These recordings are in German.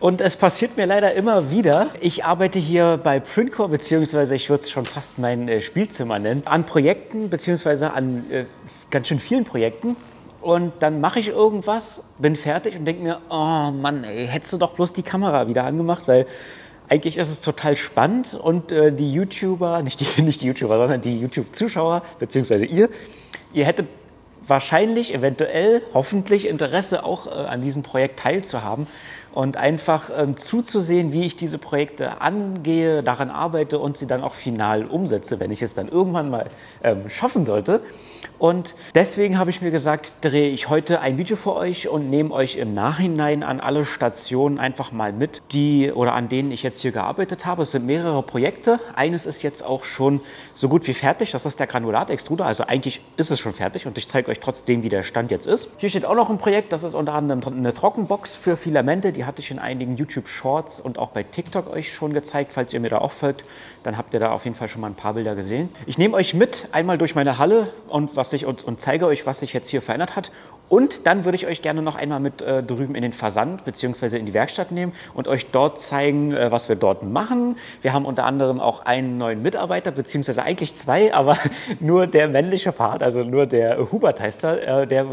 Und es passiert mir leider immer wieder. Ich arbeite hier bei Printcore, beziehungsweise ich würde es schon fast mein Spielzimmer nennen, an Projekten, beziehungsweise an ganz schön vielen Projekten. Und dann mache ich irgendwas, bin fertig und denke mir, oh Mann, ey, hättest du doch bloß die Kamera wieder angemacht, weil eigentlich ist es total spannend und die YouTuber, nicht die YouTuber, sondern die YouTube-Zuschauer, beziehungsweise ihr hättet wahrscheinlich, eventuell, hoffentlich Interesse auch an diesem Projekt teilzuhaben und einfach zuzusehen, wie ich diese Projekte angehe, daran arbeite und sie dann auch final umsetze, wenn ich es dann irgendwann mal schaffen sollte. Und deswegen habe ich mir gesagt, drehe ich heute ein Video für euch und nehme euch im Nachhinein an alle Stationen einfach mal mit, an denen ich jetzt hier gearbeitet habe. Es sind mehrere Projekte. Eines ist jetzt auch schon so gut wie fertig. Das ist der Granulat-Extruder. Also eigentlich ist es schon fertig und ich zeige euch trotzdem, wie der Stand jetzt ist. Hier steht auch noch ein Projekt. Das ist unter anderem eine Trockenbox für Filamente. Die hatte ich in einigen YouTube-Shorts und auch bei TikTok euch schon gezeigt. Falls ihr mir da auch folgt, dann habt ihr da auf jeden Fall schon mal ein paar Bilder gesehen. Ich nehme euch mit einmal durch meine Halle und zeige euch, was sich jetzt hier verändert hat. Und dann würde ich euch gerne noch einmal mit drüben in den Versand bzw. in die Werkstatt nehmen und euch dort zeigen, was wir dort machen. Wir haben unter anderem auch einen neuen Mitarbeiter, beziehungsweise eigentlich zwei, aber nur der männliche Part, also nur der Hubert heißt er, der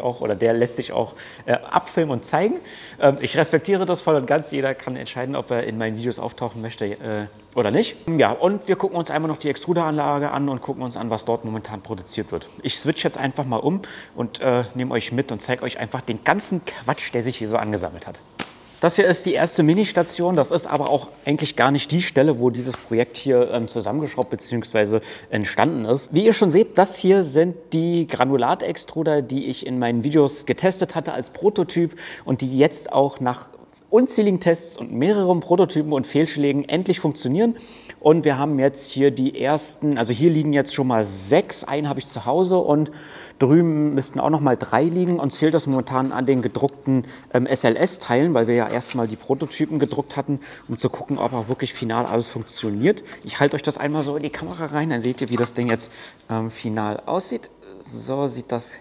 lässt sich auch abfilmen und zeigen. Ich respektiere das voll und ganz. Jeder kann entscheiden, ob er in meinen Videos auftauchen möchte oder nicht. Ja, und wir gucken uns einmal noch die Extruderanlage an und gucken uns an, was dort momentan produziert wird. Ich switch jetzt einfach mal um und nehme euch mit und zeige euch einfach den ganzen Quatsch, der sich hier so angesammelt hat. Das hier ist die erste Mini-Station, das ist aber auch eigentlich gar nicht die Stelle, wo dieses Projekt hier zusammengeschraubt bzw. entstanden ist. Wie ihr schon seht, das hier sind die Granulat-Extruder, die ich in meinen Videos getestet hatte als Prototyp und die jetzt auch nach unzähligen Tests und mehreren Prototypen und Fehlschlägen endlich funktionieren. Und wir haben jetzt hier die ersten, also hier liegen jetzt schon mal 6, einen habe ich zu Hause und drüben müssten auch noch mal 3 liegen. Uns fehlt das momentan an den gedruckten SLS-Teilen, weil wir ja erstmal die Prototypen gedruckt hatten, um zu gucken, ob auch wirklich final alles funktioniert. Ich halte euch das einmal so in die Kamera rein, dann seht ihr, wie das Ding jetzt final aussieht. So sieht das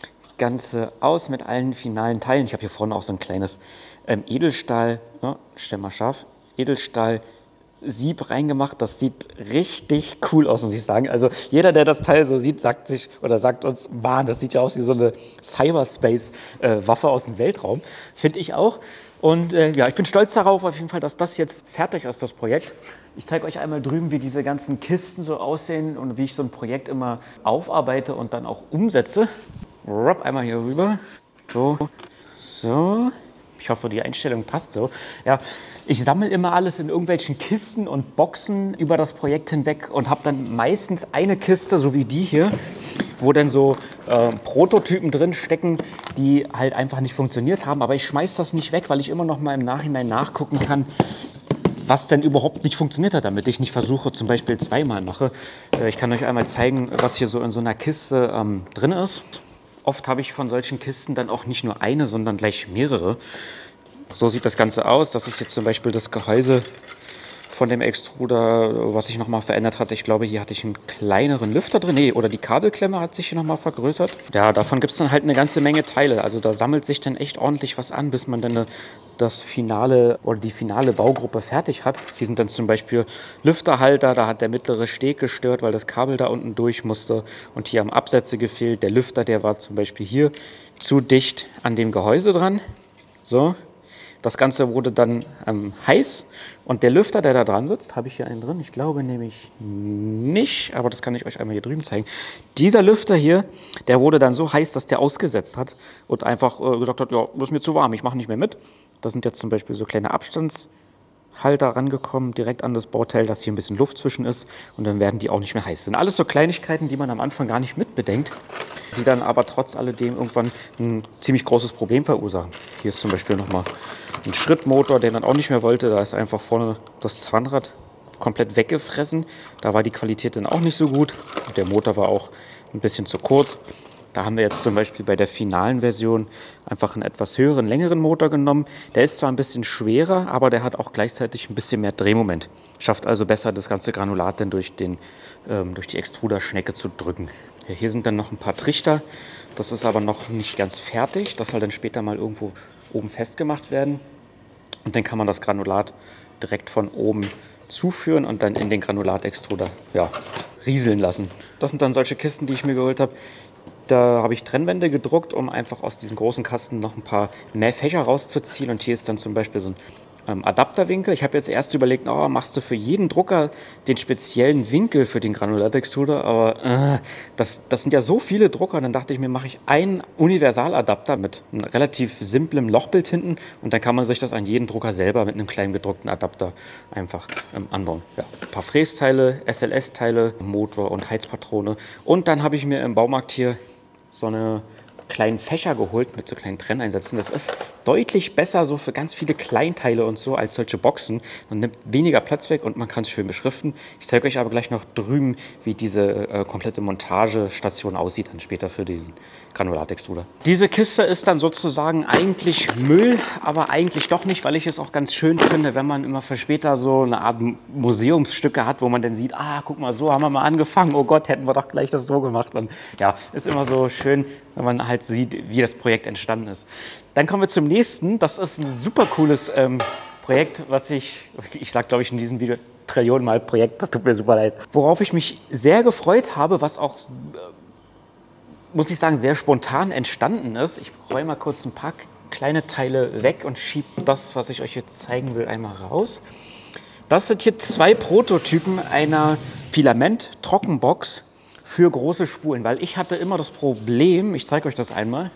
Ganze aus mit allen finalen Teilen. Ich habe hier vorne auch so ein kleines Edelstahl, stell mal scharf, Edelstahl Sieb reingemacht. Das sieht richtig cool aus, muss ich sagen. Also jeder, der das Teil so sieht, sagt uns, Mann, das sieht ja aus wie so eine Cyberspace-Waffe aus dem Weltraum. Finde ich auch. Und ja, ich bin stolz darauf auf jeden Fall, dass das jetzt fertig ist, das Projekt. Ich zeige euch einmal drüben, wie diese ganzen Kisten so aussehen und wie ich so ein Projekt immer aufarbeite und dann auch umsetze. Einmal hier rüber. So. Ich hoffe, die Einstellung passt so. Ja, ich sammle immer alles in irgendwelchen Kisten und Boxen über das Projekt hinweg und habe dann meistens eine Kiste, so wie die hier, wo dann so Prototypen drin stecken, die halt einfach nicht funktioniert haben. Aber ich schmeiße das nicht weg, weil ich immer noch mal im Nachhinein nachgucken kann, was denn überhaupt nicht funktioniert hat, damit ich nicht versuche, zum Beispiel zweimal mache. Ich kann euch einmal zeigen, was hier so in so einer Kiste drin ist. Oft habe ich von solchen Kisten dann auch nicht nur eine, sondern gleich mehrere. So sieht das Ganze aus. Das ist jetzt zum Beispiel das Gehäuse von dem Extruder, was sich nochmal verändert hat. Ich glaube, hier hatte ich einen kleineren Lüfter drin. Nee, oder die Kabelklemme hat sich hier nochmal vergrößert. Ja, davon gibt es dann halt eine ganze Menge Teile. Also da sammelt sich dann echt ordentlich was an, bis man dann das finale oder die finale Baugruppe fertig hat. Hier sind dann zum Beispiel Lüfterhalter, da hat der mittlere Steg gestört, weil das Kabel da unten durch musste. Und hier haben Absätze gefehlt. Der Lüfter, der war zum Beispiel hier zu dicht an dem Gehäuse dran. So. Das Ganze wurde dann heiß und der Lüfter, der da dran sitzt, habe ich hier einen drin? Ich glaube nämlich nicht, aber das kann ich euch einmal hier drüben zeigen. Dieser Lüfter hier, der wurde dann so heiß, dass der ausgesetzt hat und einfach gesagt hat, ja, das ist mir zu warm, ich mache nicht mehr mit. Da sind jetzt zum Beispiel so kleine Abstandshalter rangekommen, direkt an das Bauteil, dass hier ein bisschen Luft zwischen ist und dann werden die auch nicht mehr heiß. Das sind alles so Kleinigkeiten, die man am Anfang gar nicht mitbedenkt, die dann aber trotz alledem irgendwann ein ziemlich großes Problem verursachen. Hier ist zum Beispiel nochmal ein Schrittmotor, der dann auch nicht mehr wollte. Da ist einfach vorne das Zahnrad komplett weggefressen. Da war die Qualität dann auch nicht so gut. Der Motor war auch ein bisschen zu kurz. Da haben wir jetzt zum Beispiel bei der finalen Version einfach einen etwas höheren, längeren Motor genommen. Der ist zwar ein bisschen schwerer, aber der hat auch gleichzeitig ein bisschen mehr Drehmoment. Schafft also besser, das ganze Granulat dann durch die Extruderschnecke zu drücken. Ja, hier sind dann noch ein paar Trichter. Das ist aber noch nicht ganz fertig. Das soll dann später mal irgendwo oben festgemacht werden. Und dann kann man das Granulat direkt von oben zuführen und dann in den Granulatextruder rieseln lassen. Das sind dann solche Kisten, die ich mir geholt habe. Da habe ich Trennwände gedruckt, um einfach aus diesem großen Kasten noch ein paar mehr Fächer rauszuziehen. Und hier ist dann zum Beispiel so ein Adapterwinkel. Ich habe jetzt erst überlegt, machst du für jeden Drucker den speziellen Winkel für den Granulatextruder, aber das sind ja so viele Drucker. Dann dachte ich mir, mache ich einen Universaladapter mit einem relativ simplem Lochbild hinten und dann kann man sich das an jeden Drucker selber mit einem kleinen gedruckten Adapter einfach anbauen. Ja, ein paar Frästeile, SLS-Teile, Motor und Heizpatrone. Und dann habe ich mir im Baumarkt hier so eine kleinen Fächer geholt mit so kleinen Trenneinsätzen. Das ist deutlich besser so für ganz viele Kleinteile und so als solche Boxen. Man nimmt weniger Platz weg und man kann es schön beschriften. Ich zeige euch aber gleich noch drüben, wie diese komplette Montagestation aussieht dann später für diesen Granulatextruder. Diese Kiste ist dann sozusagen eigentlich Müll, aber eigentlich doch nicht, weil ich es auch ganz schön finde, wenn man immer für später so eine Art Museumsstücke hat, wo man dann sieht, guck mal, so haben wir mal angefangen, oh Gott, hätten wir doch gleich das so gemacht. Und ja, ist immer so schön, wenn man halt sieht, wie das Projekt entstanden ist. Dann kommen wir zum nächsten. Das ist ein super cooles Projekt, was ich sage, glaube ich, in diesem Video Trillionen Mal Projekt, das tut mir super leid. Worauf ich mich sehr gefreut habe, was auch, muss ich sagen, sehr spontan entstanden ist. Ich räume mal kurz ein paar kleine Teile weg und schiebe das, was ich euch jetzt zeigen will, einmal raus. Das sind hier 2 Prototypen einer Filament-Trockenbox für große Spulen, weil ich hatte immer das Problem, ich zeige euch das einmal,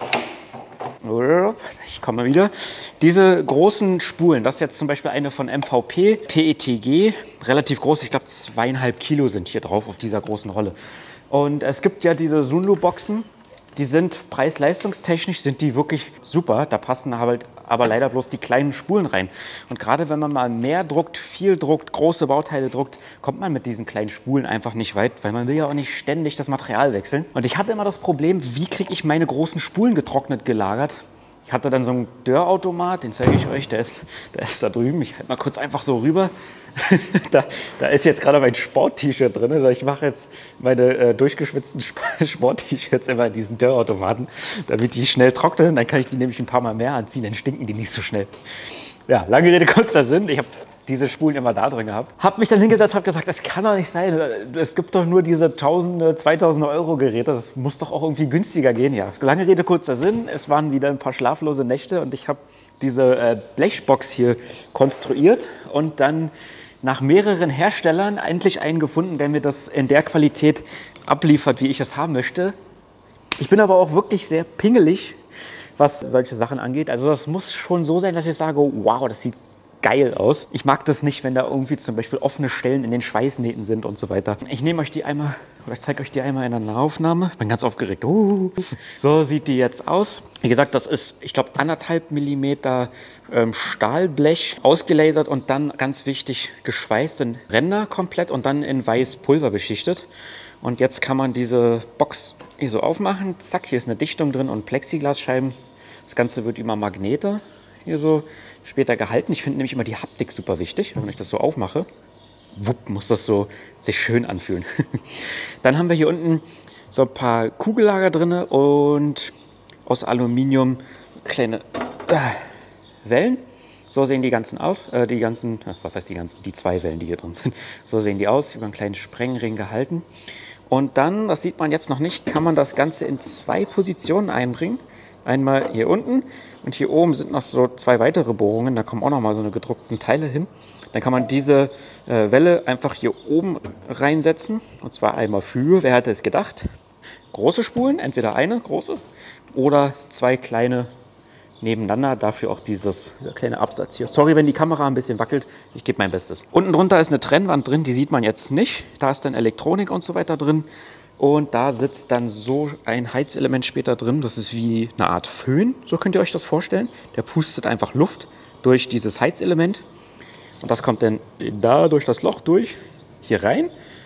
ich komme wieder, diese großen Spulen, das ist jetzt zum Beispiel eine von MVP, PETG, relativ groß, ich glaube 2,5 Kilo sind hier drauf auf dieser großen Rolle. Und es gibt ja diese Sunlu-Boxen, die sind preis-leistungstechnisch sind die wirklich super. Da passen halt aber leider bloß die kleinen Spulen rein. Und gerade wenn man mal mehr druckt, viel druckt, große Bauteile druckt, kommt man mit diesen kleinen Spulen einfach nicht weit, weil man will ja auch nicht ständig das Material wechseln. Und ich hatte immer das Problem, wie kriege ich meine großen Spulen getrocknet gelagert? Ich hatte dann so einen Dörrautomat, den zeige ich euch, der ist da drüben. Ich halte mal kurz einfach so rüber. Da ist jetzt gerade mein Sport-T-Shirt drin. Ich mache jetzt meine durchgeschwitzten Sport-T-Shirts immer in diesen Dörrautomaten, damit die schnell trocknen. Dann kann ich die nämlich ein paar Mal mehr anziehen, dann stinken die nicht so schnell. Ja, lange Rede, kurzer Sinn. Ich habe diese Spulen immer da drin gehabt. Habe mich dann hingesetzt, habe gesagt, das kann doch nicht sein. Es gibt doch nur diese 1000, 2000 Euro Geräte. Das muss doch auch irgendwie günstiger gehen. Ja, lange Rede, kurzer Sinn. Es waren wieder ein paar schlaflose Nächte und ich habe diese Blechbox hier konstruiert und dann nach mehreren Herstellern endlich einen gefunden, der mir das in der Qualität abliefert, wie ich es haben möchte. Ich bin aber auch wirklich sehr pingelig, was solche Sachen angeht. Also das muss schon so sein, dass ich sage, wow, das sieht geil aus. Ich mag das nicht, wenn da irgendwie zum Beispiel offene Stellen in den Schweißnähten sind und so weiter. Ich nehme euch die einmal, oder ich zeige euch die einmal in einer Nahaufnahme. Ich bin ganz aufgeregt. So sieht die jetzt aus. Wie gesagt, das ist, ich glaube, 1,5 Millimeter Stahlblech ausgelasert und dann, ganz wichtig, geschweißt in Ränder komplett und dann in weiß Pulver beschichtet. Und jetzt kann man diese Box hier so aufmachen. Zack, hier ist eine Dichtung drin und Plexiglasscheiben. Das Ganze wird über Magnete hier so später gehalten. Ich finde nämlich immer die Haptik super wichtig. Wenn ich das so aufmache, wupp, muss das so sich schön anfühlen. Dann haben wir hier unten so ein paar Kugellager drin und aus Aluminium kleine Wellen. So sehen die ganzen aus. Was heißt die ganzen? Die 2 Wellen, die hier drin sind. So sehen die aus, über einen kleinen Sprengring gehalten. Und dann, das sieht man jetzt noch nicht, kann man das Ganze in 2 Positionen einbringen. Einmal hier unten und hier oben sind noch so 2 weitere Bohrungen. Da kommen auch noch mal so eine gedruckten Teile hin. Dann kann man diese Welle einfach hier oben reinsetzen. Und zwar einmal für, wer hätte es gedacht, große Spulen. Entweder eine große oder 2 kleine nebeneinander. Dafür auch dieser kleine Absatz hier. Sorry, wenn die Kamera ein bisschen wackelt. Ich gebe mein Bestes. Unten drunter ist eine Trennwand drin. Die sieht man jetzt nicht. Da ist dann Elektronik und so weiter drin. Und da sitzt dann so ein Heizelement später drin. Das ist wie eine Art Föhn, so könnt ihr euch das vorstellen. Der pustet einfach Luft durch dieses Heizelement. Und das kommt dann da durch das Loch durch, hier rein,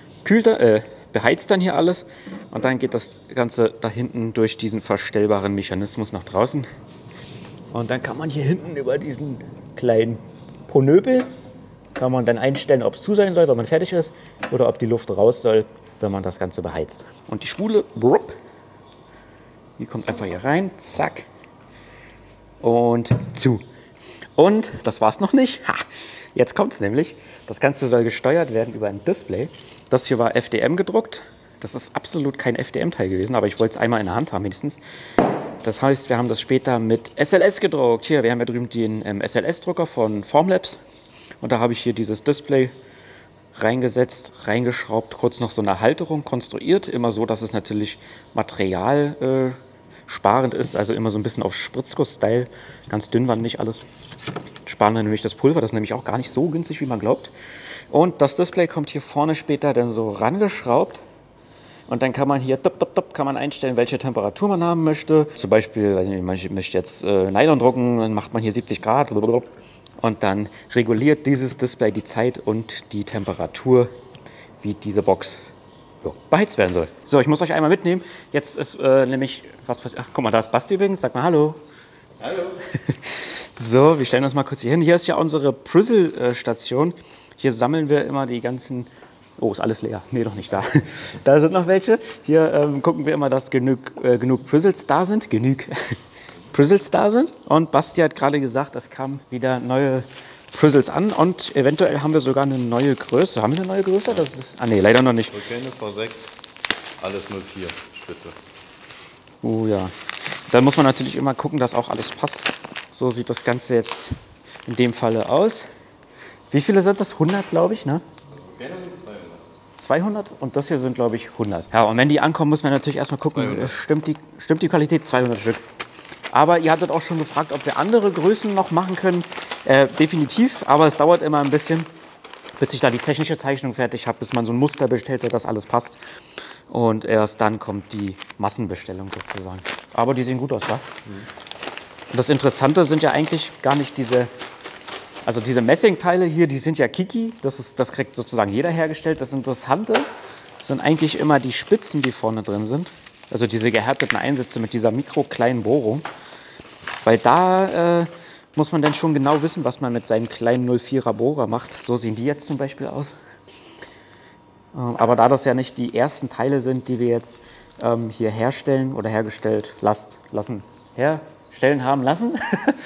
beheizt dann hier alles. Und dann geht das Ganze da hinten durch diesen verstellbaren Mechanismus nach draußen. Und dann kann man hier hinten über diesen kleinen Ponöbel, kann man dann einstellen, ob es zu sein soll, wenn man fertig ist, oder ob die Luft raus soll, wenn man das Ganze beheizt. Und die Spule, die kommt einfach hier rein, zack, und zu. Und das war es noch nicht. Ha, jetzt kommt es nämlich. Das Ganze soll gesteuert werden über ein Display. Das hier war FDM gedruckt. Das ist absolut kein FDM-Teil gewesen, aber ich wollte es einmal in der Hand haben wenigstens. Das heißt, wir haben das später mit SLS gedruckt. Hier, wir haben ja drüben den SLS-Drucker von Formlabs. Und da habe ich hier dieses Display reingesetzt, reingeschraubt, kurz noch so eine Halterung konstruiert. Immer so, dass es natürlich materialsparend ist, also immer so ein bisschen auf Spritzguss-Style. Ganz dünn war nicht alles. Sparen wir nämlich das Pulver, das ist nämlich auch gar nicht so günstig, wie man glaubt. Und das Display kommt hier vorne später dann so rangeschraubt. Und dann kann man hier kann man einstellen, welche Temperatur man haben möchte. Zum Beispiel, also man möchte jetzt Nylon drucken, dann macht man hier 70 Grad. Und dann reguliert dieses Display die Zeit und die Temperatur, wie diese Box beheizt werden soll. So, ich muss euch einmal mitnehmen. Jetzt ist nämlich, ach, guck mal, da ist Basti übrigens. Sag mal Hallo. Hallo. So, wir stellen uns mal kurz hier hin. Hier ist ja unsere Prizzle-Station. Hier sammeln wir immer die ganzen... Oh, ist alles leer. Nee, doch nicht da. Da sind noch welche. Hier gucken wir immer, dass genug Prizzles da sind. Prizzles da sind. Und Basti hat gerade gesagt, es kamen wieder neue Prizzles an. Und eventuell haben wir sogar eine neue Größe. Haben wir eine neue Größe? Das ist, nee, leider noch nicht. Vulkane V6, alles 04 Spitze. Ja. Dann muss man natürlich immer gucken, dass auch alles passt. So sieht das Ganze jetzt in dem Falle aus. Wie viele sind das? 100, glaube ich, ne? Vulkane sind 200. 200 und das hier sind, glaube ich, 100. Ja, und wenn die ankommen, muss man natürlich erstmal gucken, stimmt die Qualität? 200 Stück. Aber ihr hattet auch schon gefragt, ob wir andere Größen noch machen können. Definitiv, aber es dauert immer ein bisschen, bis ich da die technische Zeichnung fertig habe, bis man so ein Muster bestellt hat, dass alles passt. Und erst dann kommt die Massenbestellung sozusagen. Aber die sehen gut aus, wa? Und das Interessante sind ja eigentlich gar nicht diese Messingteile hier, die sind ja Kiki. Das kriegt sozusagen jeder hergestellt. Das Interessante sind eigentlich immer die Spitzen, die vorne drin sind. Also diese gehärteten Einsätze mit dieser mikrokleinen Bohrung. Weil da muss man dann schon genau wissen, was man mit seinem kleinen 04er Bohrer macht. So sehen die jetzt zum Beispiel aus. Aber da das ja nicht die ersten Teile sind, die wir jetzt hier herstellen oder herstellen haben lassen,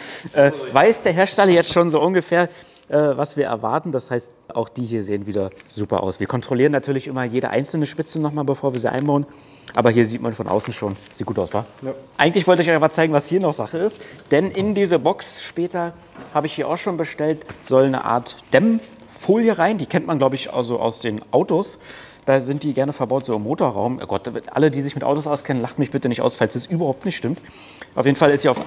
weiß der Hersteller jetzt schon so ungefähr, was wir erwarten. Das heißt, auch die hier sehen wieder super aus. Wir kontrollieren natürlich immer jede einzelne Spitze nochmal, bevor wir sie einbauen. Aber hier sieht man von außen schon, sieht gut aus, wa? Ja. Eigentlich wollte ich euch aber zeigen, was hier noch Sache ist. Denn in diese Box später, habe ich hier auch schon bestellt, soll eine Art Dämmfolie rein. Die kennt man, glaube ich, also aus den Autos. Da sind die gerne verbaut, so im Motorraum. Oh Gott, alle, die sich mit Autos auskennen, lacht mich bitte nicht aus, falls es überhaupt nicht stimmt. Auf jeden Fall ist hier auf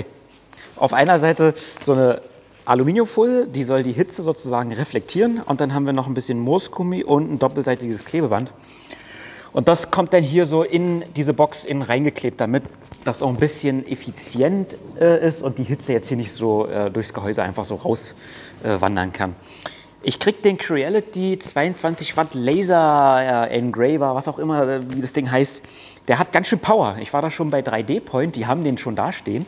einer Seite so eine Aluminiumfolie, die soll die Hitze sozusagen reflektieren. Und dann haben wir noch ein bisschen Moosgummi und ein doppelseitiges Klebeband. Und das kommt dann hier so in diese Box innen reingeklebt, damit das auch ein bisschen effizient ist und die Hitze jetzt hier nicht so durchs Gehäuse einfach so rauswandern kann. Ich kriege den Creality 22 Watt Laser Engraver, was auch immer, wie das Ding heißt. Der hat ganz schön Power. Ich war da schon bei 3D Point, die haben den schon da stehen.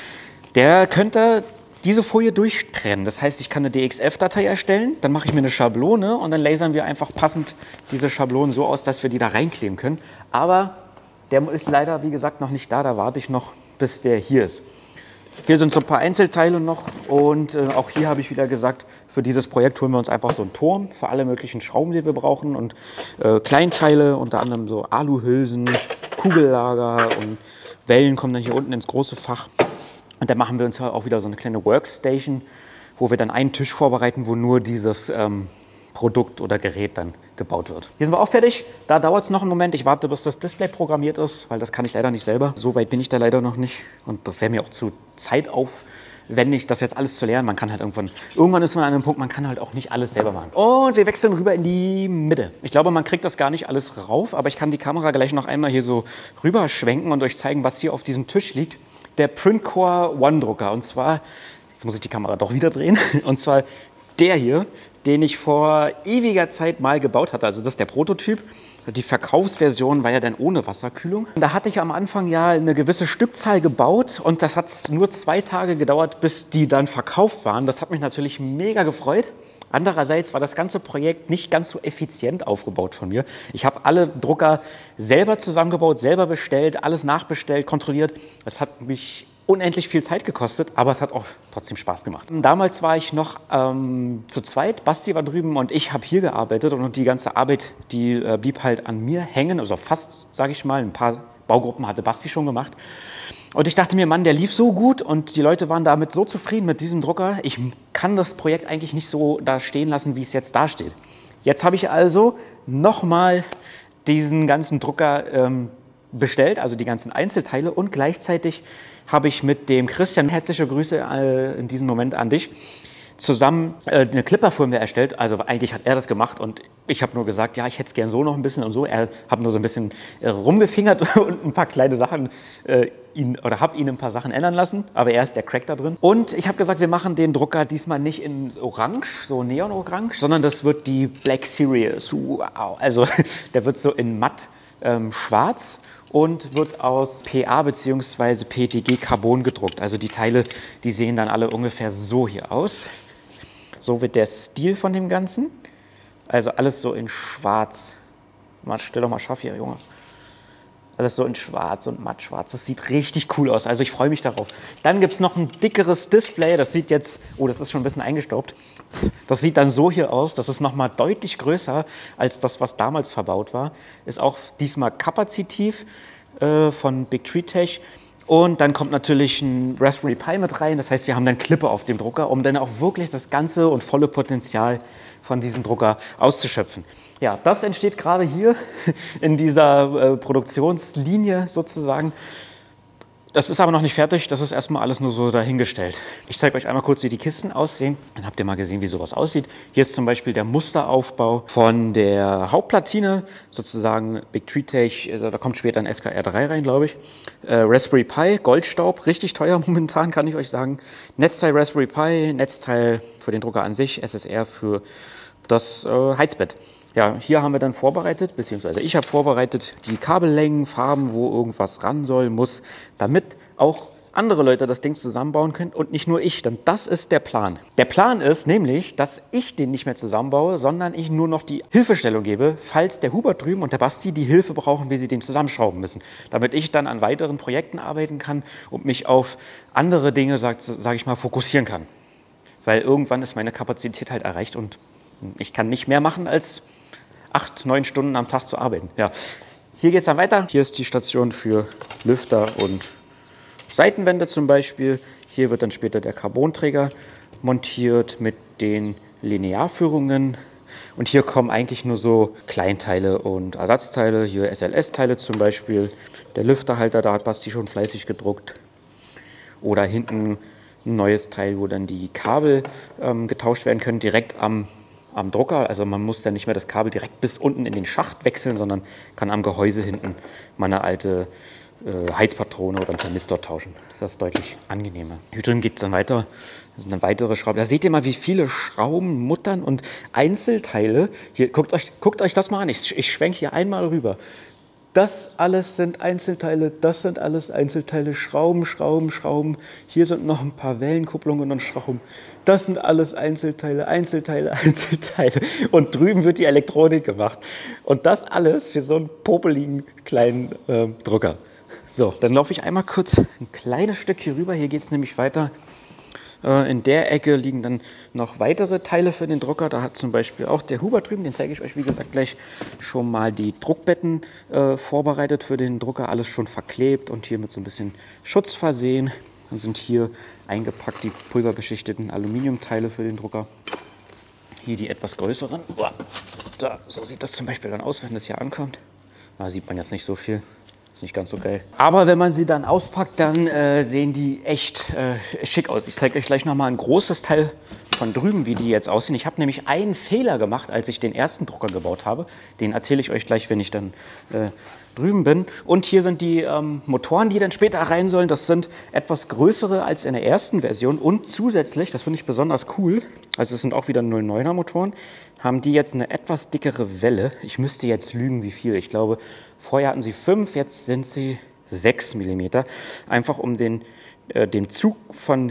Der könnte diese Folie durchtrennen. Das heißt, ich kann eine DXF-Datei erstellen, dann mache ich mir eine Schablone und dann lasern wir einfach passend diese Schablonen so aus, dass wir die da reinkleben können. Aber der ist leider, wie gesagt, noch nicht da. Da warte ich noch, bis der hier ist. Hier sind so ein paar Einzelteile noch und auch hier habe ich wieder gesagt, für dieses Projekt holen wir uns einfach so einen Turm für alle möglichen Schrauben, die wir brauchen und Kleinteile, unter anderem so Aluhülsen, Kugellager und Wellen kommen dann hier unten ins große Fach. Und dann machen wir uns auch wieder so eine kleine Workstation, wo wir dann einen Tisch vorbereiten, wo nur dieses Produkt oder Gerät dann gebaut wird. Hier sind wir auch fertig. Da dauert es noch einen Moment. Ich warte, bis das Display programmiert ist, weil das kann ich leider nicht selber. So weit bin ich da leider noch nicht. Und das wäre mir auch zu zeitaufwendig, das jetzt alles zu lernen. Man kann halt irgendwann ist man an einem Punkt, man kann halt auch nicht alles selber machen. Und wir wechseln rüber in die Mitte. Ich glaube, man kriegt das gar nicht alles rauf, aber ich kann die Kamera gleich noch einmal hier so rüberschwenken und euch zeigen, was hier auf diesem Tisch liegt. Der Printcore One Drucker. Und zwar, jetzt muss ich die Kamera doch wieder drehen, und zwar der hier, den ich vor ewiger Zeit mal gebaut hatte. Also das ist der Prototyp. Die Verkaufsversion war ja dann ohne Wasserkühlung. Da hatte ich am Anfang ja eine gewisse Stückzahl gebaut und das hat nur 2 Tage gedauert, bis die dann verkauft waren. Das hat mich natürlich mega gefreut. Andererseits war das ganze Projekt nicht ganz so effizient aufgebaut von mir. Ich habe alle Drucker selber zusammengebaut, selber bestellt, alles nachbestellt, kontrolliert. Das hat mich unendlich viel Zeit gekostet, aber es hat auch trotzdem Spaß gemacht. Damals war ich noch zu zweit, Basti war drüben und ich habe hier gearbeitet und die ganze Arbeit, die blieb halt an mir hängen, also fast, sage ich mal, ein paar Baugruppen hatte Basti schon gemacht. Und ich dachte mir, Mann, der lief so gut und die Leute waren damit so zufrieden mit diesem Drucker, ich kann das Projekt eigentlich nicht so da stehen lassen, wie es jetzt da steht. Jetzt habe ich also nochmal diesen ganzen Drucker bestellt, also die ganzen Einzelteile, und gleichzeitig habe ich mit dem Christian, herzliche Grüße in diesem Moment an dich, zusammen eine Clipper für mir erstellt. Also eigentlich hat er das gemacht und ich habe nur gesagt, ja, ich hätte es gern so noch ein bisschen und so. Er hat nur so ein bisschen rumgefingert und ein paar kleine Sachen habe ihn ein paar Sachen ändern lassen, aber er ist der Crack da drin. Und ich habe gesagt, wir machen den Drucker diesmal nicht in Orange, so Neon-Orange, sondern das wird die Black Series. Wow. Also der wird so in matt schwarz und wird aus PA bzw. PETG Carbon gedruckt. Also die Teile, die sehen dann alle ungefähr so hier aus. So wird der Stil von dem Ganzen. Also alles so in schwarz. Stell doch mal scharf hier, Junge. Alles so in schwarz und mattschwarz. Das sieht richtig cool aus. Also ich freue mich darauf. Dann gibt es noch ein dickeres Display. Das sieht jetzt, oh, das ist schon ein bisschen eingestaubt. Das sieht dann so hier aus. Das ist nochmal deutlich größer als das, was damals verbaut war. Ist auch diesmal kapazitiv von Big Tree Tech. Und dann kommt natürlich ein Raspberry Pi mit rein. Das heißt, wir haben dann Klippe auf dem Drucker, um dann auch wirklich das ganze und volle Potenzial von diesem Drucker auszuschöpfen. Ja, das entsteht gerade hier in dieser Produktionslinie sozusagen. Das ist aber noch nicht fertig, das ist erstmal alles nur so dahingestellt. Ich zeige euch einmal kurz, wie die Kisten aussehen. Dann habt ihr mal gesehen, wie sowas aussieht. Hier ist zum Beispiel der Musteraufbau von der Hauptplatine, sozusagen Big Tree Tech, da kommt später ein SKR3 rein, glaube ich. Raspberry Pi, Goldstaub, richtig teuer momentan, kann ich euch sagen. Netzteil Raspberry Pi, Netzteil für den Drucker an sich, SSR für das Heizbett. Ja, hier haben wir dann vorbereitet, beziehungsweise ich habe vorbereitet die Kabellängen, Farben, wo irgendwas ran soll, muss, damit auch andere Leute das Ding zusammenbauen können und nicht nur ich, denn das ist der Plan. Der Plan ist nämlich, dass ich den nicht mehr zusammenbaue, sondern ich nur noch die Hilfestellung gebe, falls der Hubert drüben und der Basti die Hilfe brauchen, wie sie den zusammenschrauben müssen, damit ich dann an weiteren Projekten arbeiten kann und mich auf andere Dinge, sag ich mal, fokussieren kann. Weil irgendwann ist meine Kapazität halt erreicht und ich kann nicht mehr machen als 8, 9 Stunden am Tag zu arbeiten. Ja. Hier geht es dann weiter. Hier ist die Station für Lüfter und Seitenwände zum Beispiel. Hier wird dann später der Carbonträger montiert mit den Linearführungen. Und hier kommen eigentlich nur so Kleinteile und Ersatzteile. Hier SLS-Teile zum Beispiel. Der Lüfterhalter, da hat Basti schon fleißig gedruckt. Oder hinten ein neues Teil, wo dann die Kabel getauscht werden können, direkt am Drucker. Also man muss dann nicht mehr das Kabel direkt bis unten in den Schacht wechseln, sondern kann am Gehäuse hinten mal eine alte Heizpatrone oder einen Thermistor tauschen. Das ist deutlich angenehmer. Hier drin geht es dann weiter. Das sind dann weitere Schrauben. Da seht ihr mal, wie viele Schrauben, Muttern und Einzelteile. Hier, guckt euch das mal an. Ich schwenke hier einmal rüber. Das alles sind Einzelteile, das sind alles Einzelteile, Schrauben, Schrauben, Schrauben. Hier sind noch ein paar Wellenkupplungen und Schrauben. Das sind alles Einzelteile, Einzelteile, Einzelteile. Und drüben wird die Elektronik gemacht. Und das alles für so einen popeligen kleinen Drucker. So, dann laufe ich einmal kurz ein kleines Stück hier rüber. Hier geht es nämlich weiter. In der Ecke liegen dann noch weitere Teile für den Drucker. Da hat zum Beispiel auch der Hubert drüben, den zeige ich euch wie gesagt gleich, schon mal die Druckbetten vorbereitet für den Drucker. Alles schon verklebt und hier mit so ein bisschen Schutz versehen. Dann sind hier eingepackt die pulverbeschichteten Aluminiumteile für den Drucker. Hier die etwas größeren. Da, so sieht das zum Beispiel dann aus, wenn das hier ankommt. Da sieht man jetzt nicht so viel. Ist nicht ganz so geil. Aber wenn man sie dann auspackt, dann sehen die echt schick aus. Ich zeige euch gleich nochmal ein großes Teil von drüben, wie die jetzt aussehen. Ich habe nämlich einen Fehler gemacht, als ich den ersten Drucker gebaut habe. Den erzähle ich euch gleich, wenn ich dann drüben bin. Und hier sind die Motoren, die dann später rein sollen. Das sind etwas größere als in der ersten Version. Und zusätzlich, das finde ich besonders cool, also es sind auch wieder 0,9er Motoren, haben die jetzt eine etwas dickere Welle. Ich müsste jetzt lügen, wie viel. Ich glaube, vorher hatten sie 5, jetzt sind sie 6 mm. Einfach um den Zug von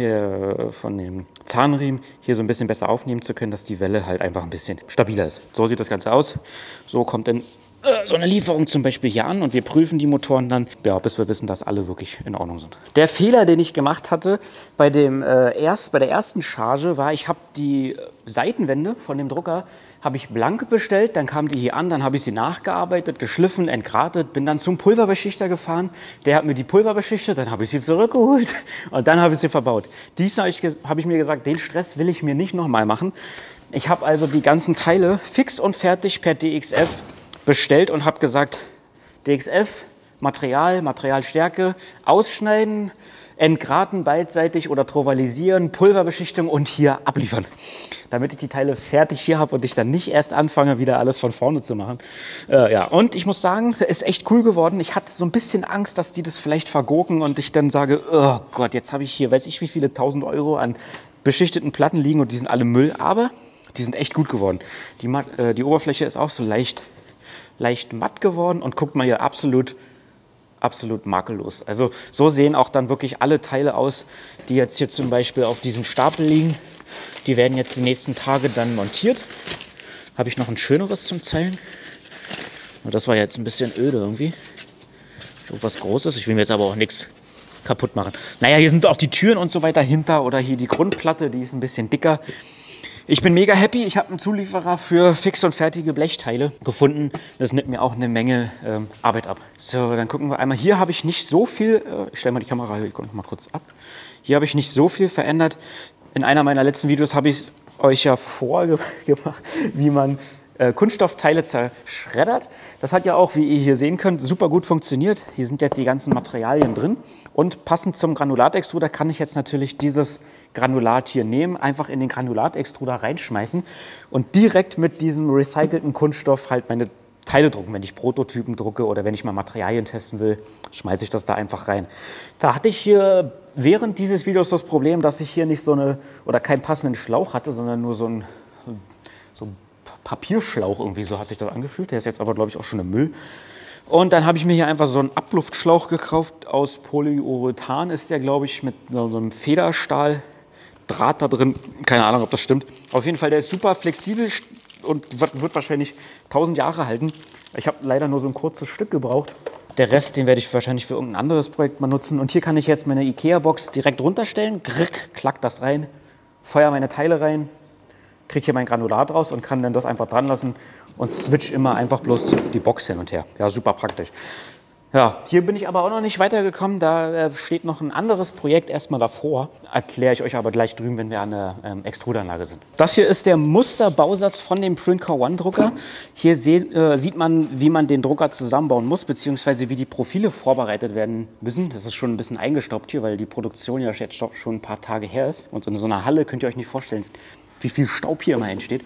dem Zahnriemen hier so ein bisschen besser aufnehmen zu können, dass die Welle halt einfach ein bisschen stabiler ist. So sieht das Ganze aus. So kommt dann so eine Lieferung zum Beispiel hier an und wir prüfen die Motoren dann, ja, bis wir wissen, dass alle wirklich in Ordnung sind. Der Fehler, den ich gemacht hatte bei der ersten Charge war, ich habe die Seitenwände von dem Drucker habe ich blank bestellt, dann kam die hier an, dann habe ich sie nachgearbeitet, geschliffen, entgratet, bin dann zum Pulverbeschichter gefahren, der hat mir die Pulver beschichtet, dann habe ich sie zurückgeholt und dann habe ich sie verbaut. Diesmal habe ich mir gesagt, den Stress will ich mir nicht nochmal machen. Ich habe also die ganzen Teile fix und fertig per DXF bestellt und habe gesagt, DXF, Materialstärke, ausschneiden, entgraten beidseitig oder trovalisieren, Pulverbeschichtung und hier abliefern. Damit ich die Teile fertig hier habe und ich dann nicht erst anfange, wieder alles von vorne zu machen. Ja, und ich muss sagen, ist echt cool geworden. Ich hatte so ein bisschen Angst, dass die das vielleicht vergurken und ich dann sage, oh Gott, jetzt habe ich hier, weiß ich wie viele 1000 Euro an beschichteten Platten liegen und die sind alle Müll, aber die sind echt gut geworden. Die Oberfläche ist auch so leicht matt geworden und guckt mal hier absolut makellos. Also so sehen auch dann wirklich alle Teile aus, die jetzt hier zum Beispiel auf diesem Stapel liegen. Die werden jetzt die nächsten Tage dann montiert. Habe ich noch ein schöneres zum Zeigen. Und das war jetzt ein bisschen öde irgendwie. Irgendwas Großes. Ich will mir jetzt aber auch nichts kaputt machen. Naja, hier sind auch die Türen und so weiter hinter oder hier die Grundplatte, die ist ein bisschen dicker. Ich bin mega happy. Ich habe einen Zulieferer für fix und fertige Blechteile gefunden. Das nimmt mir auch eine Menge Arbeit ab. So, dann gucken wir einmal. Hier habe ich nicht so viel, ich stelle mal die Kamera hier noch mal kurz ab. Hier habe ich nicht so viel verändert. In einer meiner letzten Videos habe ich euch ja vorgemacht, wie man Kunststoffteile zerschreddert. Das hat ja auch, wie ihr hier sehen könnt, super gut funktioniert. Hier sind jetzt die ganzen Materialien drin. Und passend zum Granulatextruder kann ich jetzt natürlich dieses Granulat hier nehmen, einfach in den Granulatextruder reinschmeißen und direkt mit diesem recycelten Kunststoff halt meine Teile drucken. Wenn ich Prototypen drucke oder wenn ich mal Materialien testen will, schmeiße ich das da einfach rein. Da hatte ich hier während dieses Videos das Problem, dass ich hier nicht so eine oder keinen passenden Schlauch hatte, sondern nur so ein Papierschlauch irgendwie, so hat sich das angefühlt. Der ist jetzt aber, glaube ich, auch schon im Müll. Und dann habe ich mir hier einfach so einen Abluftschlauch gekauft aus Polyurethan, ist der, glaube ich, mit so einem Federstahldraht da drin. Keine Ahnung, ob das stimmt. Auf jeden Fall, der ist super flexibel und wird wahrscheinlich 1000 Jahre halten. Ich habe leider nur so ein kurzes Stück gebraucht. Der Rest, den werde ich wahrscheinlich für irgendein anderes Projekt mal nutzen. Und hier kann ich jetzt meine Ikea-Box direkt runterstellen. Klack das rein, feuer meine Teile rein, kriege hier mein Granulat raus und kann dann das einfach dran lassen und switch immer einfach bloß die Box hin und her. Ja, super praktisch. Ja, hier bin ich aber auch noch nicht weitergekommen. Da steht noch ein anderes Projekt erstmal davor. Erkläre ich euch aber gleich drüben, wenn wir an der Extruderanlage sind. Das hier ist der Musterbausatz von dem Printcore One Drucker. Hier sieht man, wie man den Drucker zusammenbauen muss, beziehungsweise wie die Profile vorbereitet werden müssen. Das ist schon ein bisschen eingestaubt hier, weil die Produktion ja jetzt schon ein paar Tage her ist. Und in so einer Halle könnt ihr euch nicht vorstellen, wie viel Staub hier immer entsteht.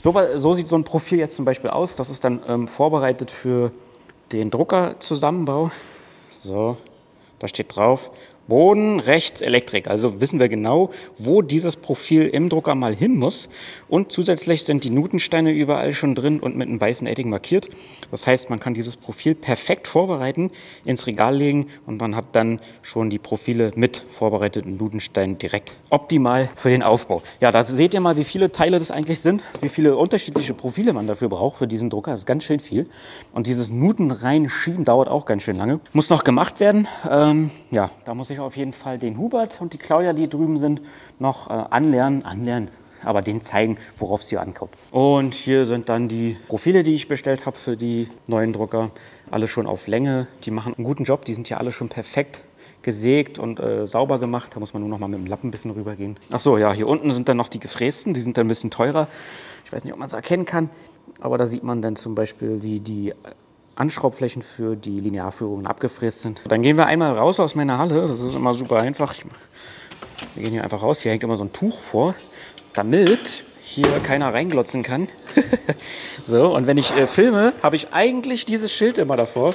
So sieht so ein Profil jetzt zum Beispiel aus. Das ist dann vorbereitet für den Druckerzusammenbau. So, da steht drauf, Boden, rechts, Elektrik. Also wissen wir genau, wo dieses Profil im Drucker mal hin muss. Und zusätzlich sind die Nutensteine überall schon drin und mit einem weißen Edding markiert. Das heißt, man kann dieses Profil perfekt vorbereiten, ins Regal legen und man hat dann schon die Profile mit vorbereiteten Nutensteinen direkt optimal für den Aufbau. Ja, da seht ihr mal, wie viele Teile das eigentlich sind, wie viele unterschiedliche Profile man dafür braucht für diesen Drucker. Das ist ganz schön viel. Und dieses Nuten reinschieben dauert auch ganz schön lange. Muss noch gemacht werden. Ja, da muss ich auf jeden Fall den Hubert und die Claudia, die drüben sind, noch anlernen, aber denen zeigen, worauf es hier ankommt. Und hier sind dann die Profile, die ich bestellt habe für die neuen Drucker. Alle schon auf Länge. Die machen einen guten Job. Die sind hier alle schon perfekt gesägt und sauber gemacht. Da muss man nur noch mal mit dem Lappen ein bisschen rübergehen. Ach so, ja, hier unten sind dann noch die gefrästen. Die sind dann ein bisschen teurer. Ich weiß nicht, ob man es erkennen kann, aber da sieht man dann zum Beispiel, wie die Anschraubflächen für die Linearführungen abgefräst sind. Dann gehen wir einmal raus aus meiner Halle. Das ist immer super einfach. Wir gehen hier einfach raus. Hier hängt immer so ein Tuch vor, damit hier keiner reinglotzen kann. So, und wenn ich filme, habe ich eigentlich dieses Schild immer davor.